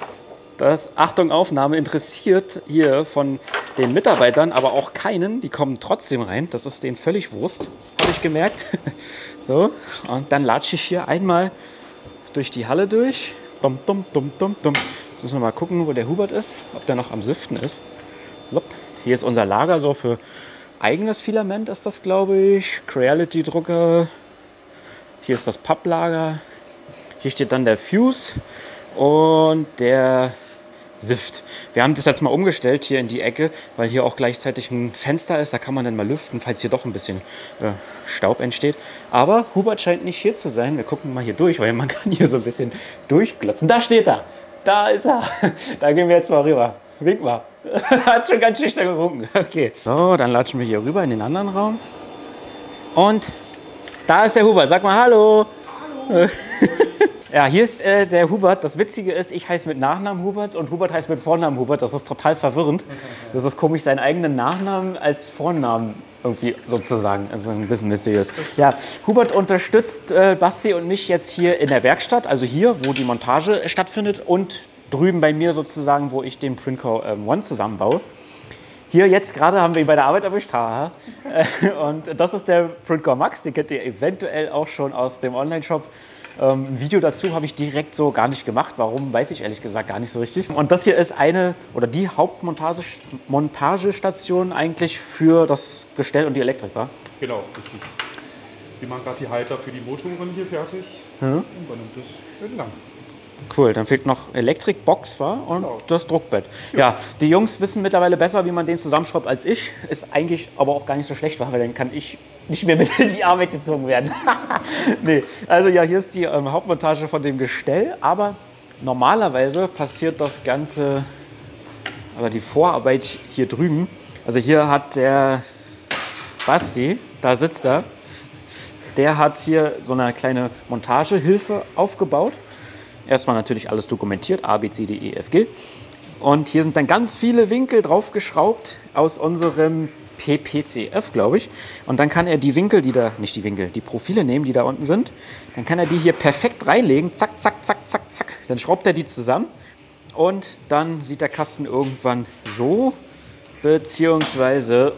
Das, Achtung, Aufnahme interessiert hier von den Mitarbeitern, aber auch keinen. Die kommen trotzdem rein. Das ist denen völlig Wurst, habe ich gemerkt. So, und dann latsche ich hier einmal durch die Halle durch. Dum, dum, dum, dum, dum. Jetzt müssen wir mal gucken, wo der Hubert ist, ob der noch am Siften ist. Hier ist unser Lager, so für eigenes Filament ist das, glaube ich. Creality-Drucker. Hier ist das Papplager. Hier steht dann der Fuse und der Sift. Wir haben das jetzt mal umgestellt hier in die Ecke, weil hier auch gleichzeitig ein Fenster ist. Da kann man dann mal lüften, falls hier doch ein bisschen Staub entsteht. Aber Hubert scheint nicht hier zu sein. Wir gucken mal hier durch, weil man kann hier so ein bisschen durchglotzen. Da steht er. Da ist er. Da gehen wir jetzt mal rüber. Wink mal. Hat schon ganz schüchtern gewunken. Okay. So, dann latschen wir hier rüber in den anderen Raum. Und da ist der Hubert. Sag mal Hallo. Hallo. Ja, hier ist der Hubert. Das Witzige ist, ich heiße mit Nachnamen Hubert und Hubert heißt mit Vornamen Hubert. Das ist total verwirrend. Das ist komisch, seinen eigenen Nachnamen als Vornamen irgendwie sozusagen. Das ist ein bisschen mysteriös. Ja, Hubert unterstützt Basti und mich jetzt hier in der Werkstatt, also hier, wo die Montage stattfindet und drüben bei mir sozusagen, wo ich den Printcore One zusammenbaue. Hier jetzt gerade haben wir ihn bei der Arbeit erwischt. Und das ist der Printcore Max. Den kennt ihr eventuell auch schon aus dem Online-Shop. Ein Video dazu habe ich direkt so gar nicht gemacht. Warum, weiß ich ehrlich gesagt gar nicht so richtig. Und das hier ist eine oder die Hauptmontagestation eigentlich für das Gestell und die Elektrik, wa? Genau, richtig. Wir machen gerade die Halter für die Motoren hier fertig. Und dann nimmt das schön lang. Cool, dann fehlt noch Elektrikbox, wa? Und das Druckbett. Ja, die Jungs wissen mittlerweile besser, wie man den zusammenschraubt als ich. Ist eigentlich aber auch gar nicht so schlecht, weil dann kann ich nicht mehr mit in die Arbeit gezogen werden. Nee, also ja, hier ist die Hauptmontage von dem Gestell, aber normalerweise passiert das Ganze, aber die Vorarbeit hier drüben. Also hier hat der Basti, da sitzt er, der hat hier so eine kleine Montagehilfe aufgebaut. Erstmal natürlich alles dokumentiert, A, B, C, D, E, F, G. Und hier sind dann ganz viele Winkel draufgeschraubt aus unserem PPCF, glaube ich. Und dann kann er die Winkel, die Profile nehmen, die da unten sind. Dann kann er die hier perfekt reinlegen. Zack, zack, zack, zack, zack. Dann schraubt er die zusammen. Und dann sieht der Kasten irgendwann so, beziehungsweise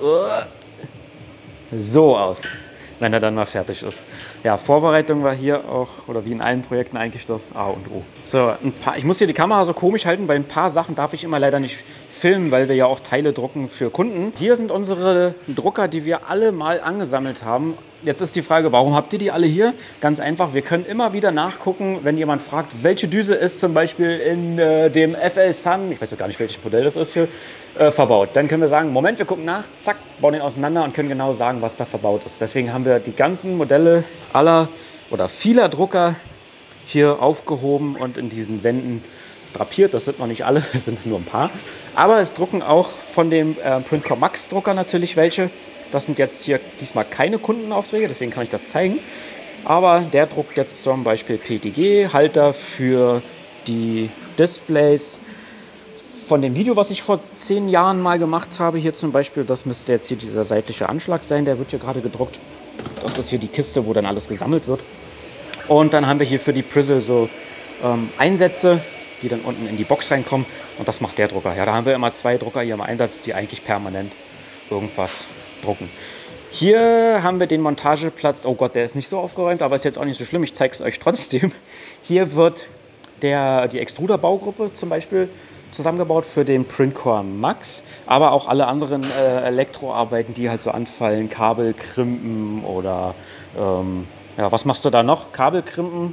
so aus, wenn er dann mal fertig ist. Ja, Vorbereitung war hier auch, oder wie in allen Projekten eigentlich das A und O. So, ich muss hier die Kamera so komisch halten, weil ein paar Sachen darf ich immer leider nicht filmen, weil wir ja auch Teile drucken für Kunden. Hier sind unsere Drucker, die wir alle mal angesammelt haben. Jetzt ist die Frage, warum habt ihr die alle hier? Ganz einfach, wir können immer wieder nachgucken, wenn jemand fragt, welche Düse ist zum Beispiel in dem FL Sun, ich weiß jetzt gar nicht, welches Modell das ist hier, verbaut. Dann können wir sagen, Moment, wir gucken nach, zack, bauen den auseinander und können genau sagen, was da verbaut ist. Deswegen haben wir die ganzen Modelle aller oder vieler Drucker hier aufgehoben und in diesen Wänden drapiert. Das sind noch nicht alle, es sind nur ein paar. Aber es drucken auch von dem Printcore Max Drucker natürlich welche. Das sind jetzt hier diesmal keine Kundenaufträge, deswegen kann ich das zeigen. Aber der druckt jetzt zum Beispiel PETG-Halter für die Displays. Von dem Video, was ich vor 10 Jahren mal gemacht habe, hier zum Beispiel, das müsste jetzt hier dieser seitliche Anschlag sein, der wird hier gerade gedruckt. Das ist hier die Kiste, wo dann alles gesammelt wird. Und dann haben wir hier für die Prizzle so Einsätze, die dann unten in die Box reinkommen. Und das macht der Drucker. Ja, da haben wir immer 2 Drucker hier im Einsatz, die eigentlich permanent irgendwas drucken. Hier haben wir den Montageplatz. Oh Gott, der ist nicht so aufgeräumt, aber ist jetzt auch nicht so schlimm. Ich zeige es euch trotzdem. Hier wird die Extruder-Baugruppe zum Beispiel zusammengebaut für den Printcore Max, aber auch alle anderen Elektroarbeiten, die halt so anfallen, Kabel krimpen oder ja, was machst du da noch? Kabel krimpen,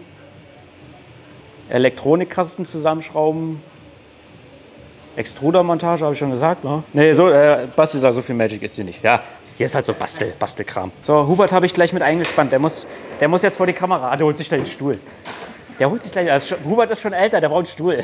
Elektronikkasten zusammenschrauben, Extrudermontage, habe ich schon gesagt, ne? Nee, so, Basti sagt, so viel Magic ist hier nicht. Ja, hier ist halt so Bastelkram. So, Hubert habe ich gleich mit eingespannt. Der muss jetzt vor die Kamera. Der holt sich gleich den Stuhl. Hubert ist schon älter, der braucht einen Stuhl.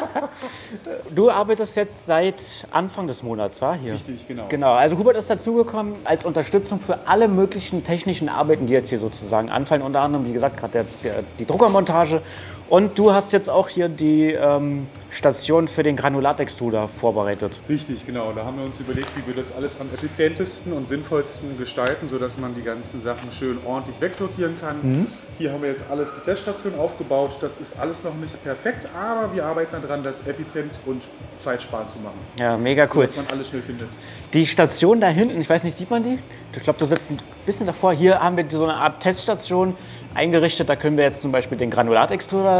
Du arbeitest jetzt seit Anfang des Monats, war hier? Richtig, genau. Genau, also Hubert ist dazugekommen als Unterstützung für alle möglichen technischen Arbeiten, die jetzt hier sozusagen anfallen. Unter anderem, wie gesagt, gerade die Druckermontage. Und du hast jetzt auch hier die Station für den Granulatextruder vorbereitet. Richtig, genau. Da haben wir uns überlegt, wie wir das alles am effizientesten und sinnvollsten gestalten, sodass man die ganzen Sachen schön ordentlich wegsortieren kann. Hier haben wir jetzt alles die Teststation aufgebaut. Das ist alles noch nicht perfekt, aber wir arbeiten daran, das effizient und zeitsparend zu machen. Ja, mega cool. Dass man alles schnell findet. Die Station da hinten, ich weiß nicht, sieht man die? Ich glaube, du sitzt ein bisschen davor. Hier haben wir so eine Art Teststation eingerichtet. Da können wir jetzt zum Beispiel den Granulatextruder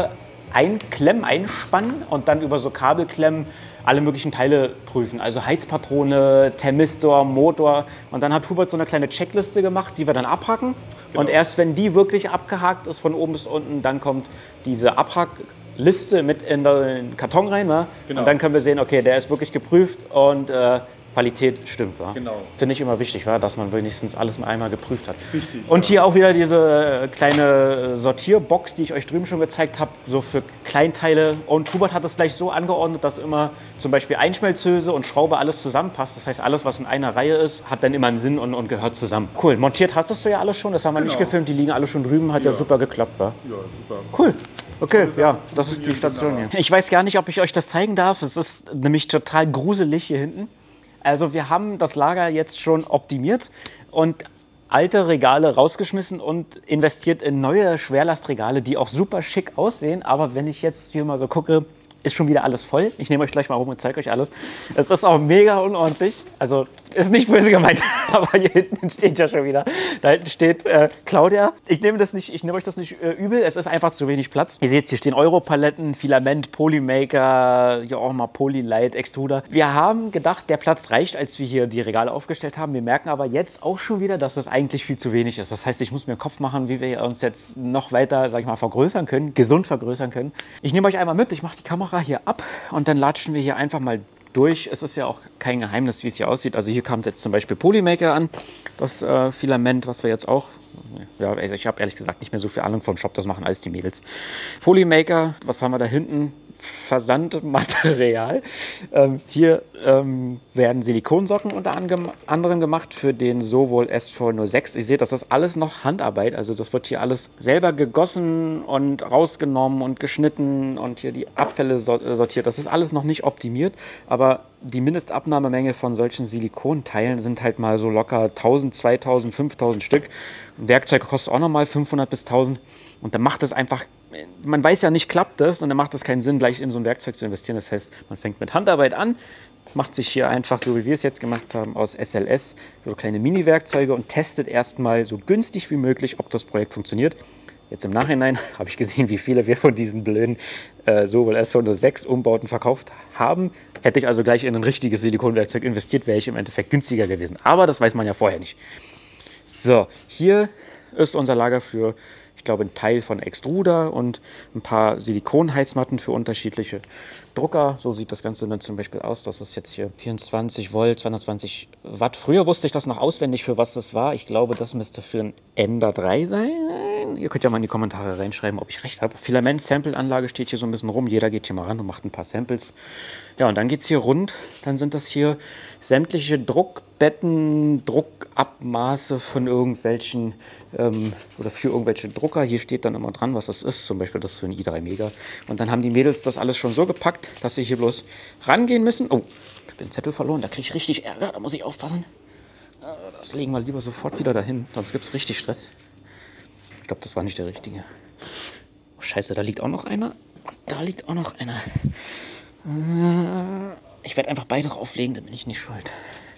einklemmen, einspannen und dann über so Kabelklemmen alle möglichen Teile prüfen. Also Heizpatrone, Thermistor, Motor. Und dann hat Hubert so eine kleine Checkliste gemacht, die wir dann abhaken. Genau. Und erst wenn die wirklich abgehakt ist, von oben bis unten, dann kommt diese Abhackliste mit in den Karton rein. Ne? Genau. Und dann können wir sehen, okay, der ist wirklich geprüft und Qualität stimmt. Wa? Genau. Finde ich immer wichtig, wa? Dass man wenigstens alles einmal geprüft hat. Richtig. Und hier auch wieder diese kleine Sortierbox, die ich euch drüben schon gezeigt habe, so für Kleinteile. Und Hubert hat es gleich so angeordnet, dass immer zum Beispiel Einschmelzhülse und Schraube alles zusammenpasst. Das heißt, alles, was in einer Reihe ist, hat dann immer einen Sinn und gehört zusammen. Cool. Montiert hast du ja alles schon. Das haben wir nicht gefilmt. Die liegen alle schon drüben. Hat ja super geklappt. Wa? Ja, super. Cool. Okay, ja, das ist die Station hier. Ich weiß gar nicht, ob ich euch das zeigen darf. Es ist nämlich total gruselig hier hinten. Also wir haben das Lager jetzt schon optimiert und alte Regale rausgeschmissen und investiert in neue Schwerlastregale, die auch super schick aussehen. Aber wenn ich jetzt hier mal so gucke, ist schon wieder alles voll. Ich nehme euch gleich mal rum und zeige euch alles. Es ist auch mega unordentlich. Also ist nicht böse gemeint, aber hier hinten steht ja schon wieder. Da hinten steht Claudia. Ich nehme euch das nicht übel. Es ist einfach zu wenig Platz. Ihr seht, hier stehen Europaletten, Filament, Polymaker, ja auch mal Polylight, Extruder. Wir haben gedacht, der Platz reicht, als wir hier die Regale aufgestellt haben. Wir merken aber jetzt auch schon wieder, dass das eigentlich viel zu wenig ist. Das heißt, ich muss mir einen Kopf machen, wie wir uns jetzt noch weiter, sag ich mal, vergrößern können, gesund vergrößern können. Ich nehme euch einmal mit. Ich mache die Kamera hier ab und dann latschen wir hier einfach mal durch. Es ist ja auch kein Geheimnis, wie es hier aussieht. Also hier kam jetzt zum Beispiel Polymaker an, das Filament, was wir jetzt auch, ja, also ich habe ehrlich gesagt nicht mehr so viel Ahnung vom Shop, das machen alles die Mädels. Polymaker, was haben wir da hinten? Versandmaterial. Hier werden Silikonsocken unter anderem gemacht für den Sovol SV06. Ihr seht, das ist alles noch Handarbeit. Also das wird hier alles selber gegossen und rausgenommen und geschnitten und hier die Abfälle sortiert. Das ist alles noch nicht optimiert, aber die Mindestabnahmemenge von solchen Silikonteilen sind halt mal so locker 1000, 2000, 5000 Stück. Ein Werkzeug kostet auch nochmal 500 bis 1000 und dann macht es einfach, man weiß ja nicht, klappt das und dann macht es keinen Sinn, gleich in so ein Werkzeug zu investieren. Das heißt, man fängt mit Handarbeit an, macht sich hier einfach, so wie wir es jetzt gemacht haben, aus SLS so kleine Mini-Werkzeuge und testet erstmal so günstig wie möglich, ob das Projekt funktioniert. Jetzt im Nachhinein habe ich gesehen, wie viele wir von diesen blöden Sovol SV06 Umbauten verkauft haben. Hätte ich also gleich in ein richtiges Silikonwerkzeug investiert, wäre ich im Endeffekt günstiger gewesen. Aber das weiß man ja vorher nicht. So, hier ist unser Lager für, ich glaube, ein Teil von Extruder und ein paar Silikonheizmatten für unterschiedliche Drucker. So sieht das Ganze dann zum Beispiel aus. Das ist jetzt hier 24 Volt, 220 Watt. Früher wusste ich das noch auswendig, für was das war. Ich glaube, das müsste für ein Ender 3 sein. Ihr könnt ja mal in die Kommentare reinschreiben, ob ich recht habe. Filament-Sample-Anlage steht hier so ein bisschen rum. Jeder geht hier mal ran und macht ein paar Samples. Ja, und dann geht es hier rund. Dann sind das hier sämtliche Druckbetten, Druckabmaße von irgendwelchen oder für irgendwelche Drucker. Hier steht dann immer dran, was das ist. Zum Beispiel das für ein i3 Mega. Und dann haben die Mädels das alles schon so gepackt, dass sie hier bloß rangehen müssen. Oh, ich habe den Zettel verloren. Da kriege ich richtig Ärger. Da muss ich aufpassen. Das legen wir lieber sofort wieder dahin. Sonst gibt es richtig Stress. Ich glaube, das war nicht der richtige. Oh, scheiße, da liegt auch noch einer. Da liegt auch noch einer. Ich werde einfach beide auflegen, dann bin ich nicht schuld.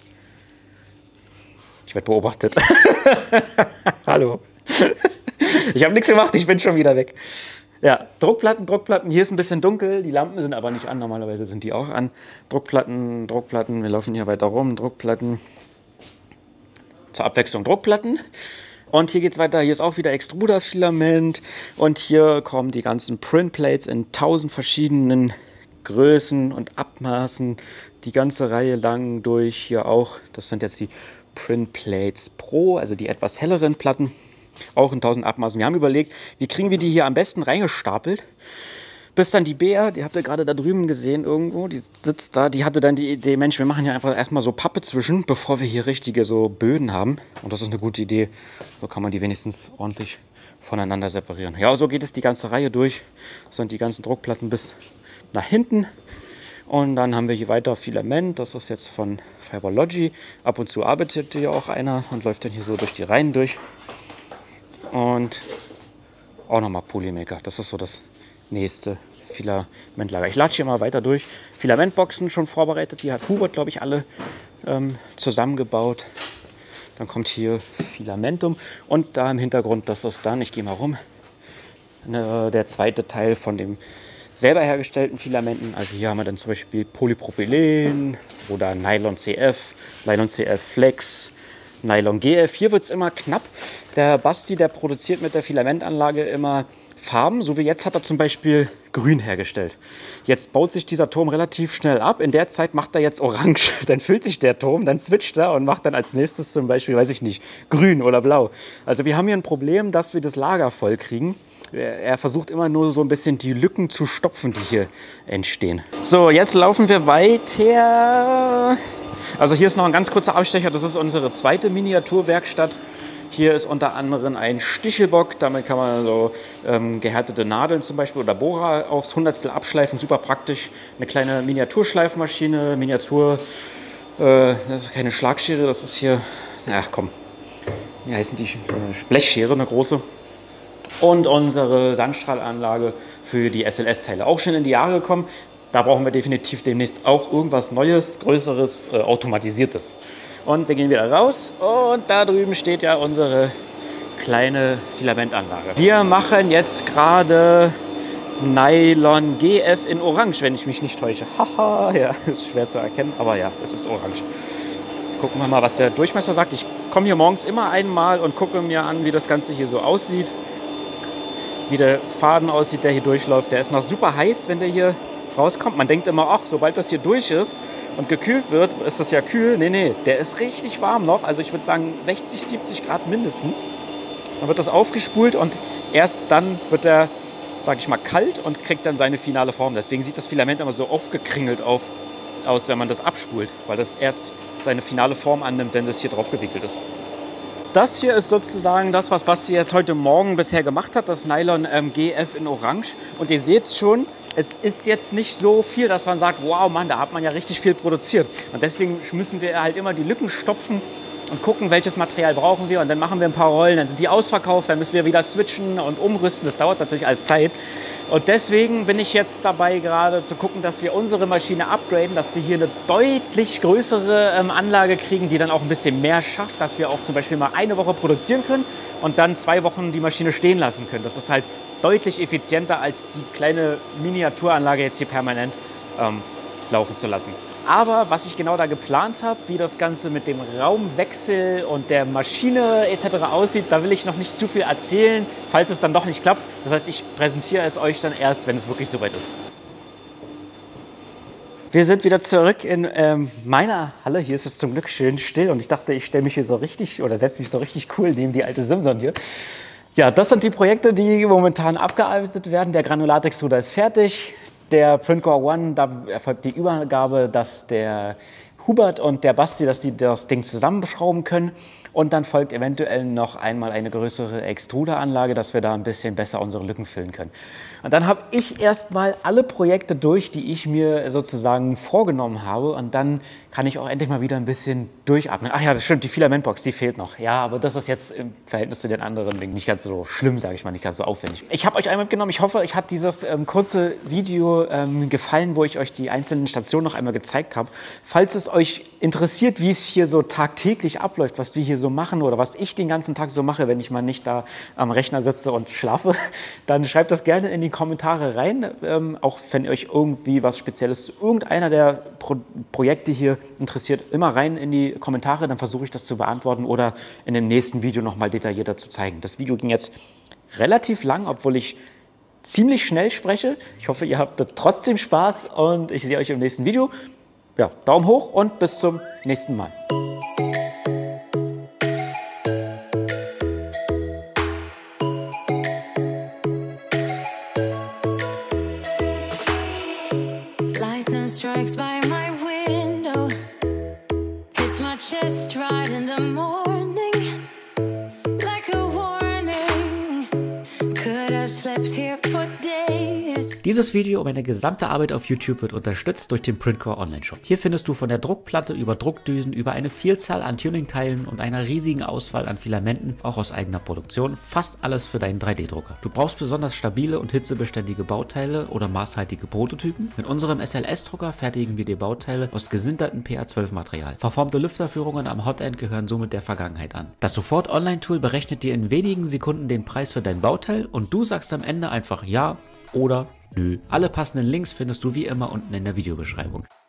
Ich werde beobachtet. Hallo. Ich habe nichts gemacht, ich bin schon wieder weg. Ja, Druckplatten. Hier ist ein bisschen dunkel, die Lampen sind aber nicht an. Normalerweise sind die auch an. Druckplatten. Wir laufen hier weiter rum. Druckplatten. Zur Abwechslung Druckplatten. Und hier geht es weiter, hier ist auch wieder Extruder-Filament und hier kommen die ganzen Printplates in 1000 verschiedenen Größen und Abmaßen, die ganze Reihe lang durch, hier auch, das sind jetzt die Printplates Pro, also die etwas helleren Platten, auch in 1000 Abmaßen. Wir haben überlegt, wie kriegen wir die hier am besten reingestapelt, bis dann die Bea, die habt ihr gerade da drüben gesehen irgendwo, die sitzt da, die hatte dann die Idee, Mensch, wir machen hier einfach erstmal so Pappe zwischen, bevor wir hier richtige so Böden haben. Und das ist eine gute Idee, so kann man die wenigstens ordentlich voneinander separieren. Ja, so geht es die ganze Reihe durch, das sind die ganzen Druckplatten bis nach hinten. Und dann haben wir hier weiter Filament, das ist jetzt von Fiberlogy. Ab und zu arbeitet hier auch einer und läuft dann hier so durch die Reihen durch. Und auch nochmal Polymaker, das ist so das nächste Filamentlager. Ich latsche hier mal weiter durch. Filamentboxen schon vorbereitet, die hat Hubert, glaube ich, alle zusammengebaut. Dann kommt hier Filamentum und da im Hintergrund, das ist dann, ich gehe mal rum, der zweite Teil von dem selber hergestellten Filamenten. Also hier haben wir dann zum Beispiel Polypropylen oder Nylon CF, Nylon CF Flex, Nylon GF. Hier wird es immer knapp. Der Basti, der produziert mit der Filamentanlage immer Farben. So wie jetzt hat er zum Beispiel grün hergestellt. Jetzt baut sich dieser Turm relativ schnell ab. In der Zeit macht er jetzt orange. Dann füllt sich der Turm, dann switcht er und macht dann als nächstes zum Beispiel, weiß ich nicht, grün oder blau. Also wir haben hier ein Problem, dass wir das Lager voll kriegen. Er versucht immer nur so ein bisschen die Lücken zu stopfen, die hier entstehen. So, jetzt laufen wir weiter. Also hier ist noch ein ganz kurzer Abstecher. Das ist unsere zweite Miniaturwerkstatt. Hier ist unter anderem ein Stichelbock. Damit kann man so gehärtete Nadeln zum Beispiel oder Bohrer aufs Hundertstel abschleifen. Super praktisch. Eine kleine Miniaturschleifmaschine. Das ist keine Schlagschere. Das ist hier, ach komm, wie heißen die? Blechschere, eine große. Und unsere Sandstrahlanlage für die SLS-Teile. Auch schon in die Jahre gekommen. Da brauchen wir definitiv demnächst auch irgendwas Neues, Größeres, Automatisiertes. Und wir gehen wieder raus und da drüben steht ja unsere kleine Filamentanlage. Wir machen jetzt gerade Nylon GF in Orange, wenn ich mich nicht täusche. Haha, ja, ist schwer zu erkennen, aber ja, es ist orange. Gucken wir mal, was der Durchmesser sagt. Ich komme hier morgens immer einmal und gucke mir an, wie das Ganze hier so aussieht. Wie der Faden aussieht, der hier durchläuft. Der ist noch super heiß, wenn der hier rauskommt. Man denkt immer, ach, sobald das hier durch ist und gekühlt wird, ist das ja kühl. Nee, nee, der ist richtig warm noch. Also ich würde sagen 60, 70 Grad mindestens. Dann wird das aufgespult und erst dann wird er, sage ich mal, kalt und kriegt dann seine finale Form. Deswegen sieht das Filament immer so aufgekringelt aus, wenn man das abspult, weil das erst seine finale Form annimmt, wenn das hier drauf gewickelt ist. Das hier ist sozusagen das, was Basti jetzt heute Morgen bisher gemacht hat, das Nylon GF in Orange. Und ihr seht es schon, es ist jetzt nicht so viel, dass man sagt, wow, Mann, da hat man ja richtig viel produziert. Und deswegen müssen wir halt immer die Lücken stopfen und gucken, welches Material brauchen wir. Und dann machen wir ein paar Rollen, dann sind die ausverkauft, dann müssen wir wieder switchen und umrüsten. Das dauert natürlich alles Zeit. Und deswegen bin ich jetzt dabei, gerade zu gucken, dass wir unsere Maschine upgraden, dass wir hier eine deutlich größere Anlage kriegen, die dann auch ein bisschen mehr schafft, dass wir auch zum Beispiel mal eine Woche produzieren können und dann 2 Wochen die Maschine stehen lassen können. Das ist halt deutlich effizienter, als die kleine Miniaturanlage jetzt hier permanent laufen zu lassen. Aber was ich genau da geplant habe, wie das Ganze mit dem Raumwechsel und der Maschine etc. aussieht, da will ich noch nicht zu viel erzählen, falls es dann doch nicht klappt. Das heißt, ich präsentiere es euch dann erst, wenn es wirklich soweit ist. Wir sind wieder zurück in meiner Halle. Hier ist es zum Glück schön still und ich dachte, ich stelle mich hier so richtig oder setze mich so richtig cool neben die alte Simson hier. Ja, das sind die Projekte, die momentan abgearbeitet werden. Der Granulatextruder ist fertig. Der Printcore One, da erfolgt die Übergabe, dass der Hubert und der Basti, dass die das Ding zusammenschrauben können. Und dann folgt eventuell noch einmal eine größere Extruderanlage, dass wir da ein bisschen besser unsere Lücken füllen können. Und dann habe ich erstmal alle Projekte durch, die ich mir sozusagen vorgenommen habe. Und dann kann ich auch endlich mal wieder ein bisschen durchatmen. Ach ja, das stimmt, die Filamentbox, die fehlt noch. Ja, aber das ist jetzt im Verhältnis zu den anderen Dingen nicht ganz so schlimm, sage ich mal, nicht ganz so aufwendig. Ich habe euch einmal mitgenommen. Ich hoffe, euch hat dieses kurze Video gefallen, wo ich euch die einzelnen Stationen noch einmal gezeigt habe. Falls es euch interessiert, wie es hier so tagtäglich abläuft, was wir hier so machen oder was ich den ganzen Tag so mache, wenn ich mal nicht da am Rechner sitze und schlafe, dann schreibt das gerne in die Kommentare rein. Auch wenn euch irgendwie was Spezielles zu irgendeiner der Projekte hier interessiert, immer rein in die Kommentare, dann versuche ich das zu beantworten oder in dem nächsten Video noch mal detaillierter zu zeigen. Das Video ging jetzt relativ lang, obwohl ich ziemlich schnell spreche. Ich hoffe, ihr habt trotzdem Spaß und ich sehe euch im nächsten Video. Ja, Daumen hoch und bis zum nächsten Mal. Lightning strikes by my window, hits my chest right in the morning, like a warning. Could have slept here for days. Dieses Video und meine gesamte Arbeit auf YouTube wird unterstützt durch den Printcore Online-Shop. Hier findest du von der Druckplatte über Druckdüsen über eine Vielzahl an Tuning-Teilen und einer riesigen Auswahl an Filamenten, auch aus eigener Produktion, fast alles für deinen 3D-Drucker. Du brauchst besonders stabile und hitzebeständige Bauteile oder maßhaltige Prototypen. Mit unserem SLS-Drucker fertigen wir dir Bauteile aus gesintertem PA12-Material. Verformte Lüfterführungen am Hotend gehören somit der Vergangenheit an. Das Sofort-Online-Tool berechnet dir in wenigen Sekunden den Preis für dein Bauteil und du sagst am Ende einfach ja oder nö. Alle passenden Links findest du wie immer unten in der Videobeschreibung.